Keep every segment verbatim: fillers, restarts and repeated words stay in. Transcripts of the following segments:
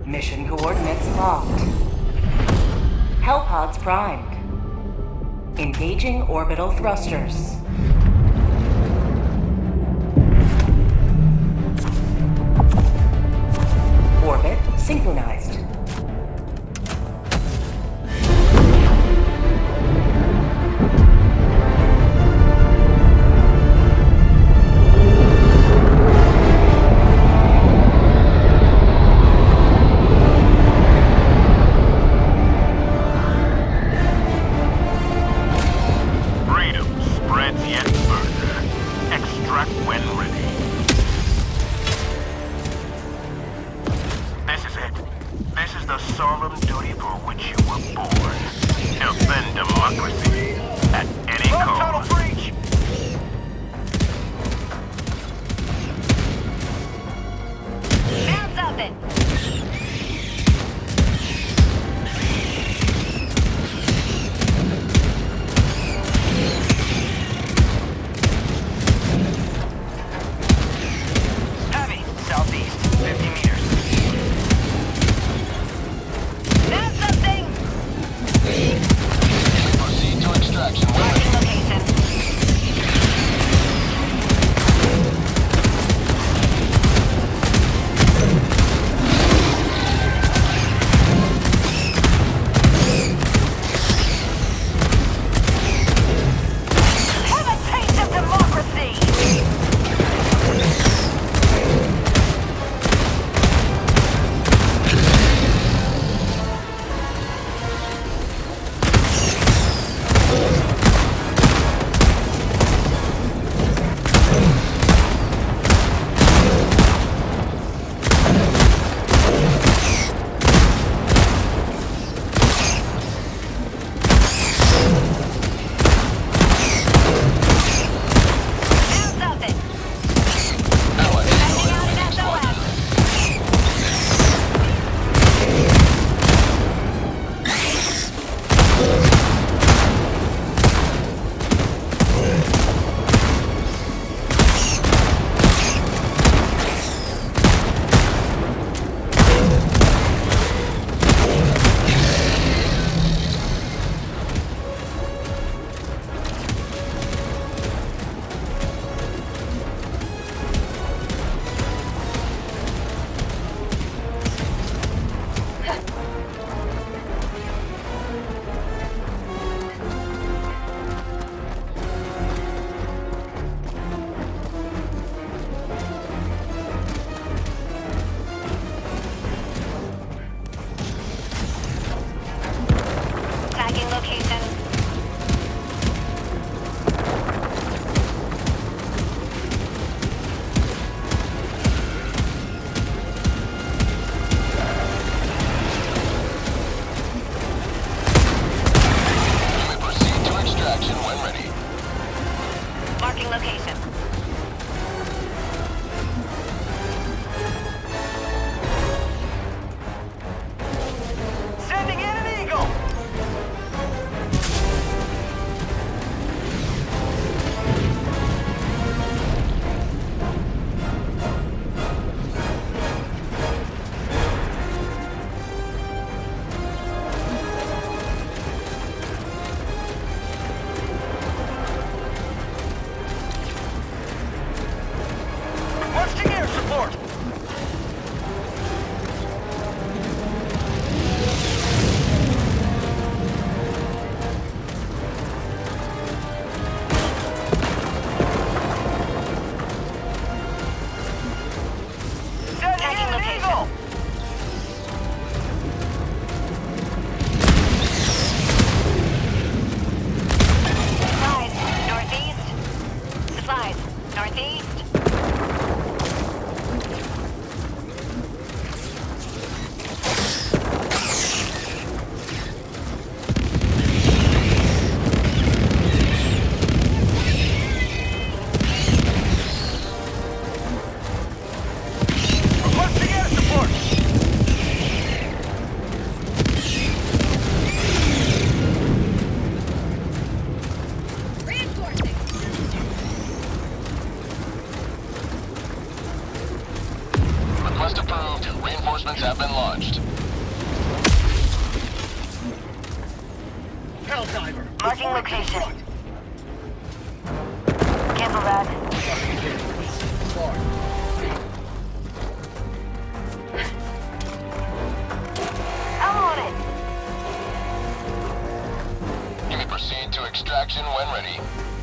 Mission coordinates locked. Hellpods primed. Engaging orbital thrusters. Orbit synchronized. Proceed to extraction. Marking location. approved. Reinforcements have been launched. Helldiver! Marking location. Cancel that. I'm on it. You may proceed to extraction when ready.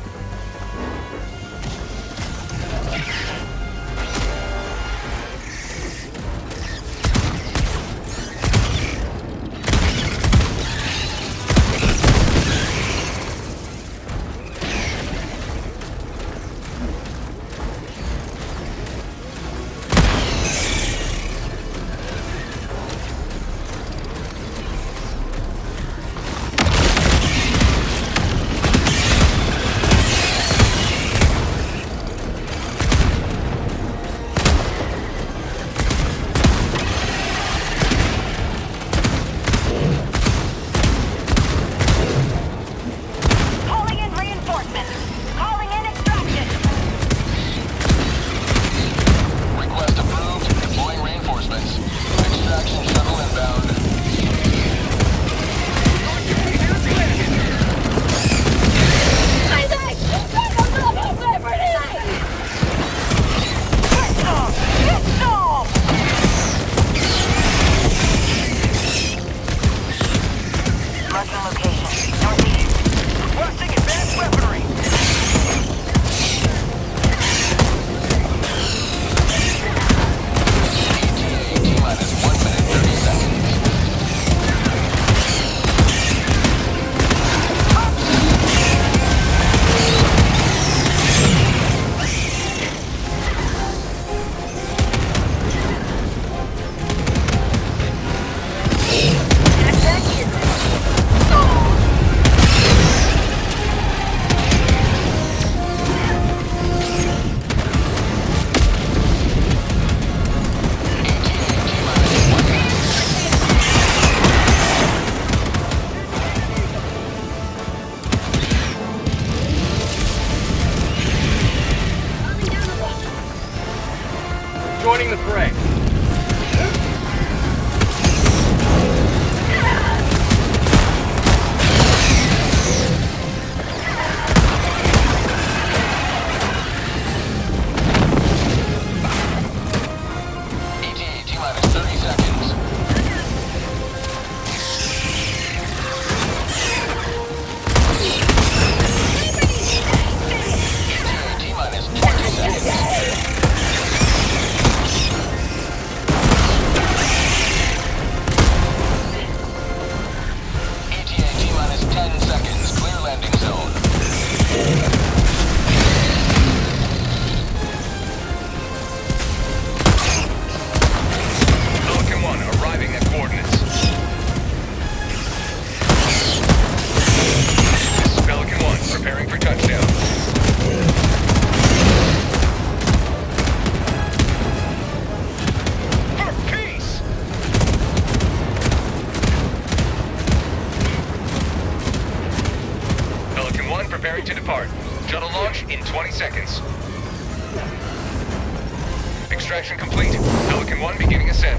Joining the fray. E T A T-minus thirty seconds. E T A T-minus twenty seconds. ten seconds. Clear landing zone. Pelican one arriving at coordinates. This is Pelican one preparing for touchdown. For peace! Pelican one preparing to depart. Shuttle launch in twenty seconds. Extraction complete. Pelican one beginning ascent.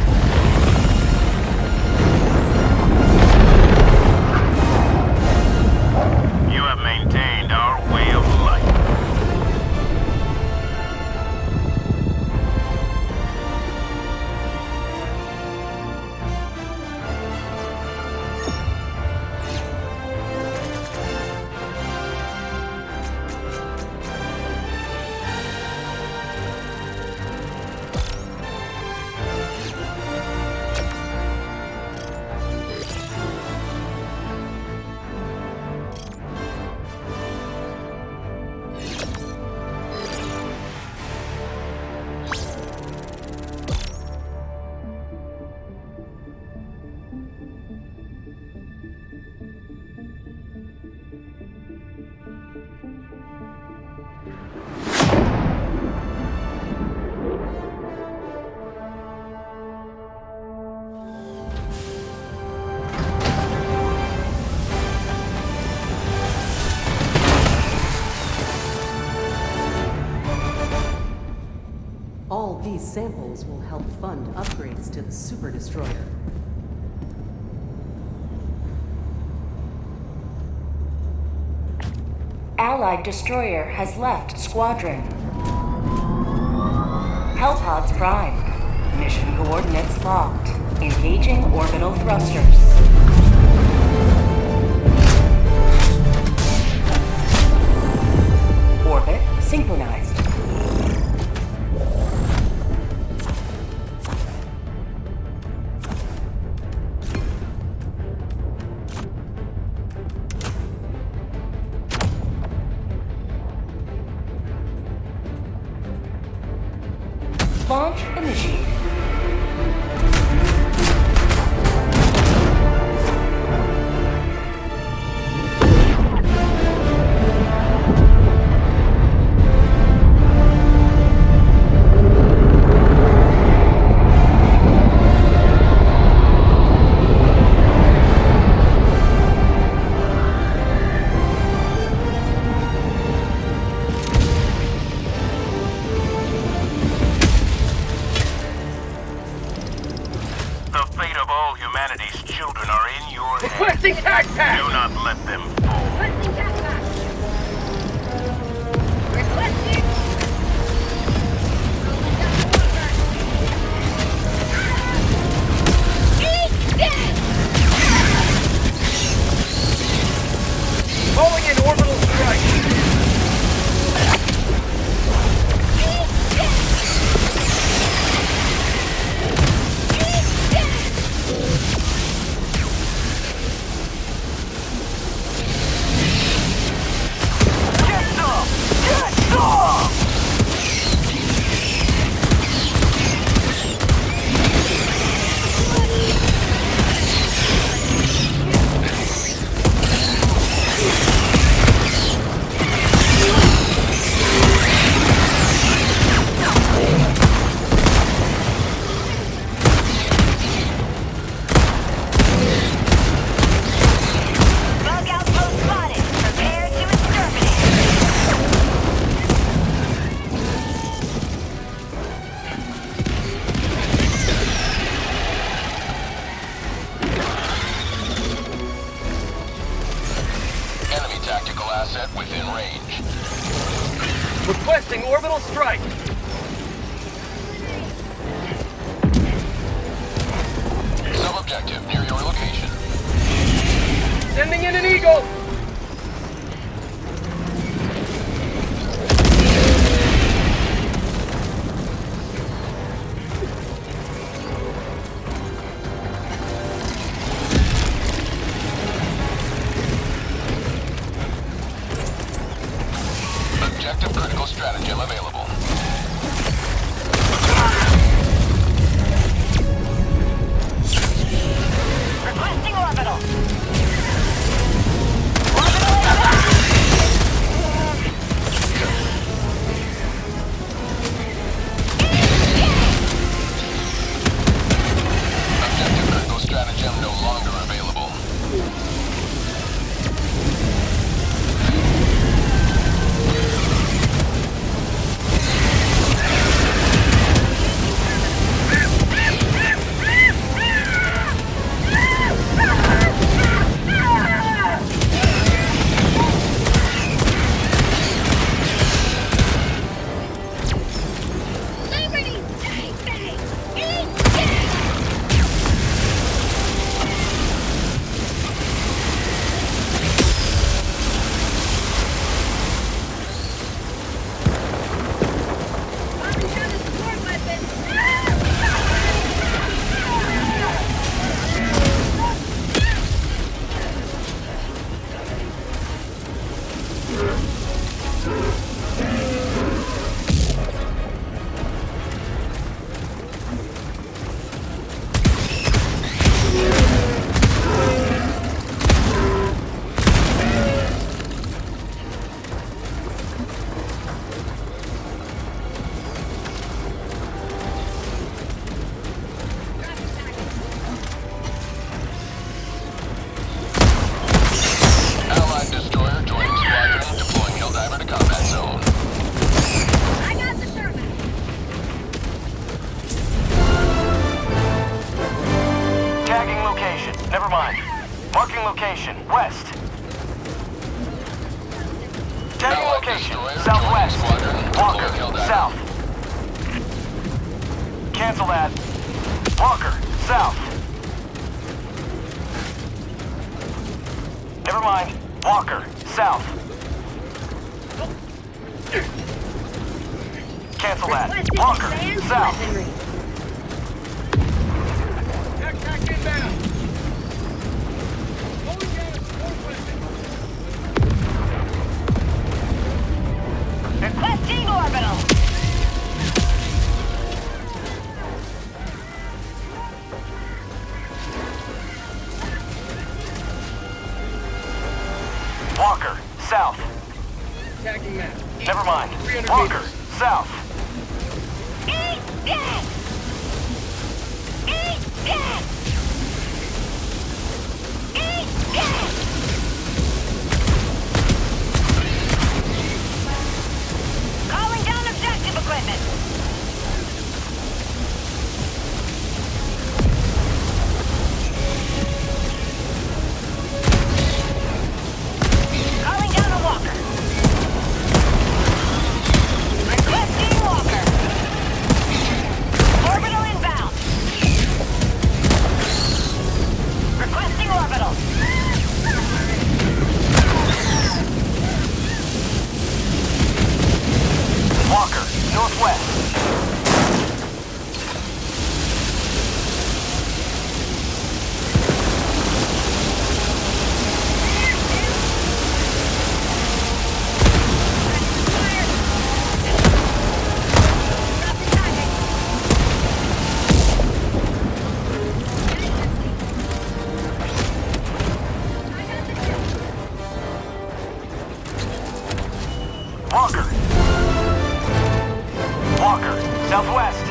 You have maintained our way of life. These samples will help fund upgrades to the Super Destroyer. Allied destroyer has left squadron. Hellpods primed. Mission coordinates locked. Engaging orbital thrusters. Orbit synchronized. Launch initiated. Requesting tac tac! Do not let them fall. Requesting tac-tac! Requesting... Eat dead! Calling in orbital strike! Eat dead! Eat dead! Bug outpost spotted. Prepare to exterminate. Enemy tactical asset within range. Requesting orbital strike! Sub-objective near your location. Sending in an Eagle! Objective critical stratagem available. Requesting orbital. Orbital inbound. Objective critical stratagem no longer available. Never mind. Marking location. West. Tagging Allied location. destroyer Southwest. joining squadron. Walker. Deploying Helldiver. South. Cancel that. Walker. South. Never mind. Walker. South. Cancel that. Requesting Walker. advanced South. weaponry. Tac tac inbound. Going down. Northwest. Requesting orbital. Walker. South. Tagging map. Never mind. three hundred Walker. meters. South. Eat dead! Eat dead! Eat dead! Calling down objective equipment. Calling down a walker. Requesting walker. Orbital inbound. Requesting orbital. Walker. Northwest. Walker. Walker. Southwest.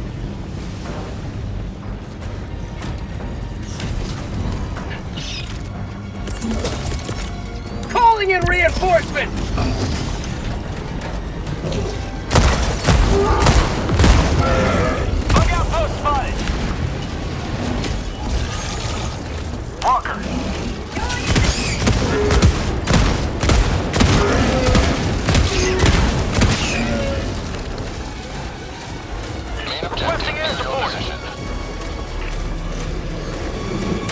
Calling in reinforcements. Bug outpost spotted. Walker. Main objective Requesting air is your support. position.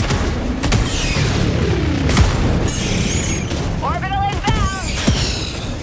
Orbital inbound.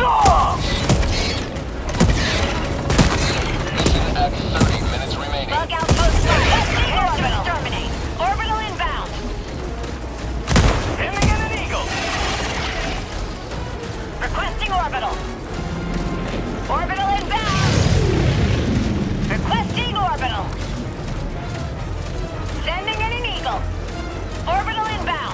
Saw! Mission at thirty minutes remaining. Bug outpost requesting orbital. Terminate. Orbital inbound. Sending in an Eagle. Requesting orbital. Orbital inbound. Requesting orbital. Sending in an Eagle. Orbital inbound.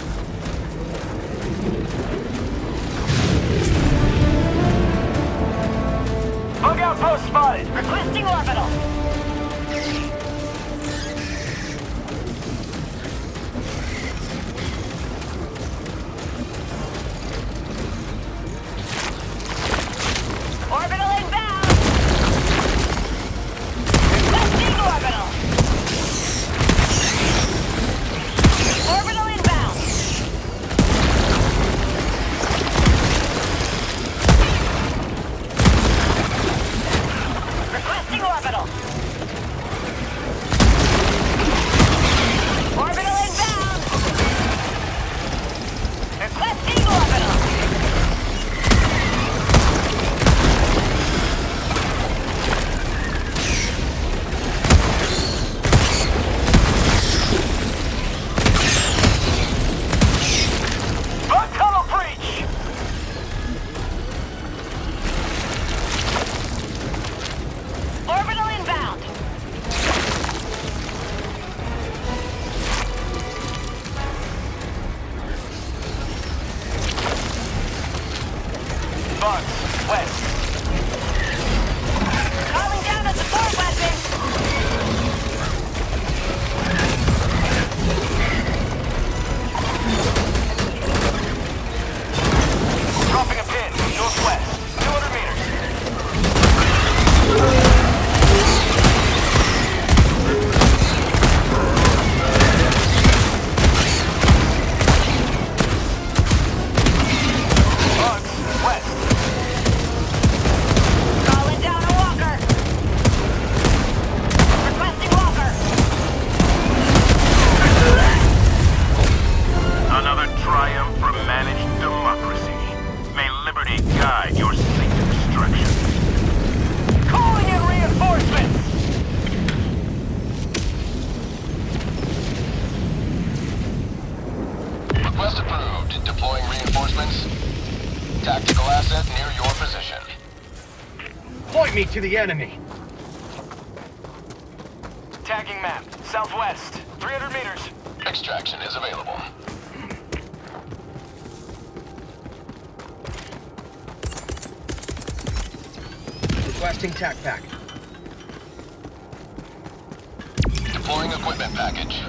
Bug outpost spotted. Requesting orbital. Orbital inbound. Requesting orbital. Orbital inbound. Requesting orbital. Orbital inbound. Requesting orbital. Bug tunnel breach. Orbital inbound. Bugs west. Calling down a support weapon. Dropping a pin northwest. two hundred meters. Bugs west. Calling down a walker. Requesting walker. Another triumph for managed democracy. May liberty guide your safe destruction. Calling in reinforcements! Request approved. Deploying reinforcements. Tactical asset near your position. Point me to the enemy. Tagging map, southwest, three hundred meters. Extraction is available. Requesting tac pack. Deploying equipment package.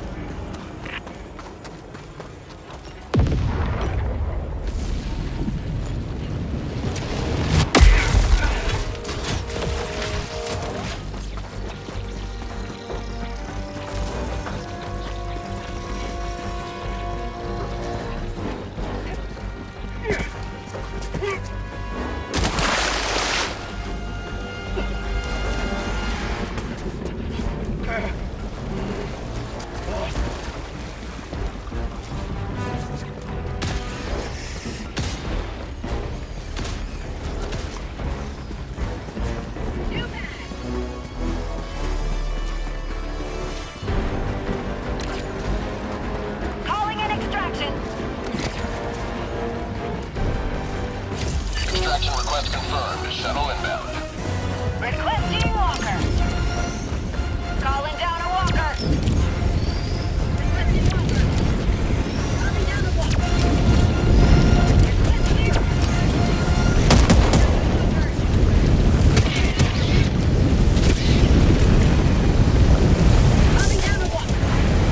Calling in extraction. Extraction request confirmed. Shuttle inbound. Requesting walker. Calling down a walker. Requesting walker. Calling down a walker. Requesting Calling down a walker.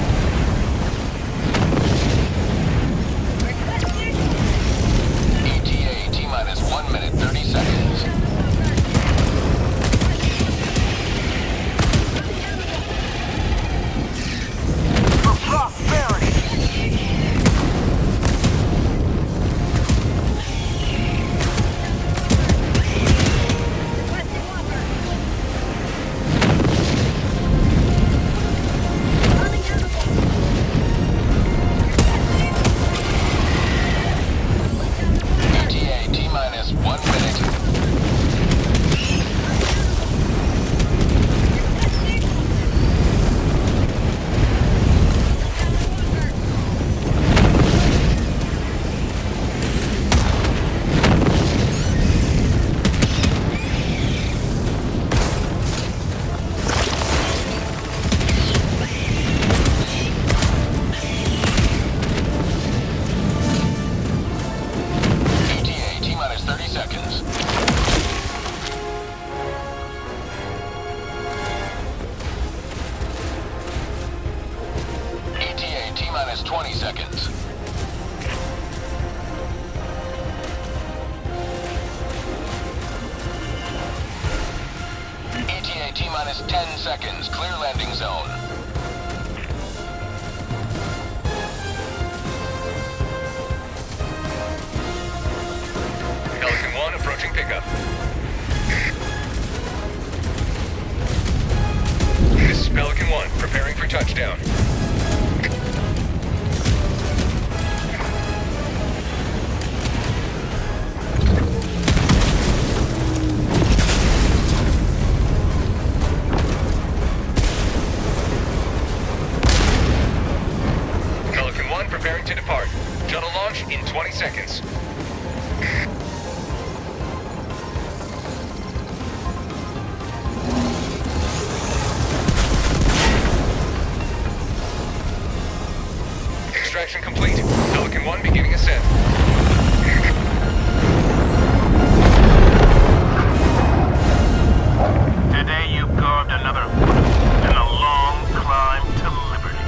Requesting E T A T-minus one minute, thirty seconds. Ten seconds. Clear landing zone. Pelican one approaching pickup. This is Pelican one, preparing for touchdown. Pelican one preparing to depart. Shuttle launch in twenty seconds. Extraction complete. Pelican one beginning ascent. Today you carved another foot in a long climb to liberty.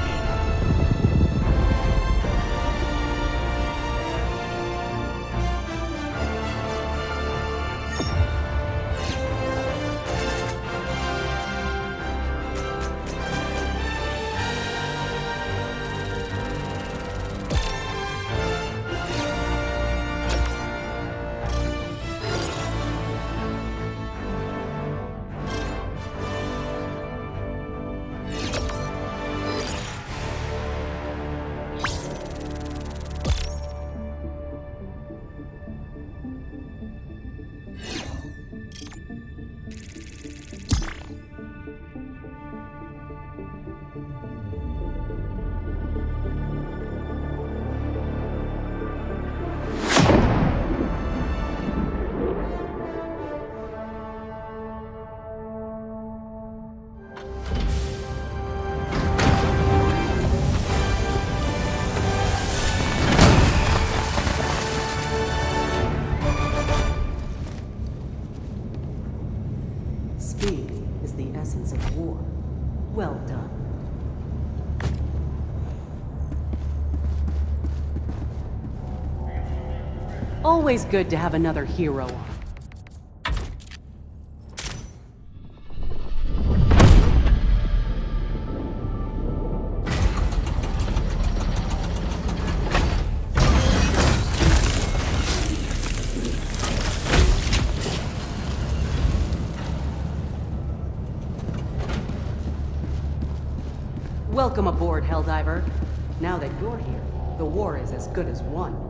Speed is the essence of war. Well done. Always good to have another hero on. Welcome aboard, Helldiver. Now that you're here, the war is as good as won.